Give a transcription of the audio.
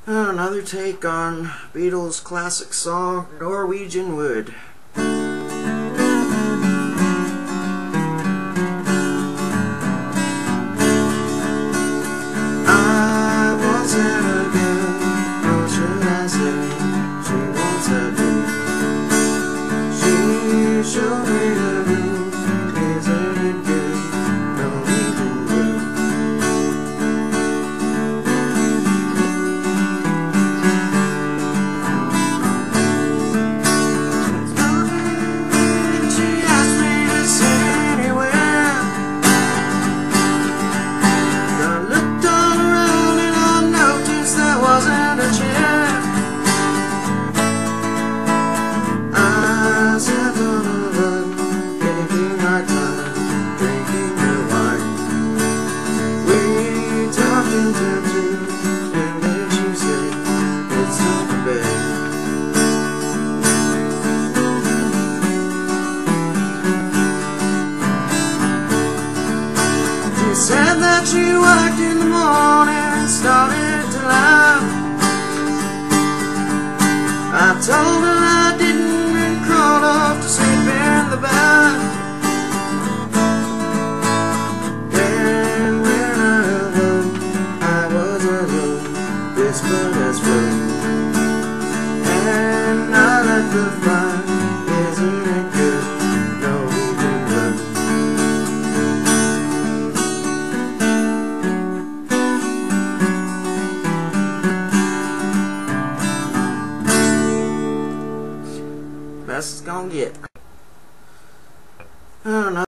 Another take on Beatles' classic song, Norwegian Wood. I once had a girl, or should I say, she once had me. She showed me the room, isn't it good, Norwegian wood. She asked me to sit anywhere. I looked all around and I noticed there wasn't a chair. I sat on a rug, taking our time, drinking the wine. We talked until 2, and then she said, it's time to bed. She said that she worked in the morning and started to laugh. I told her I didn't and crawled off to sleep in the bath. And when I awoke, I was alone, whispered as well. And I let the fire, isn't it good, Norwegian wood. Best it's gonna get. I don't know.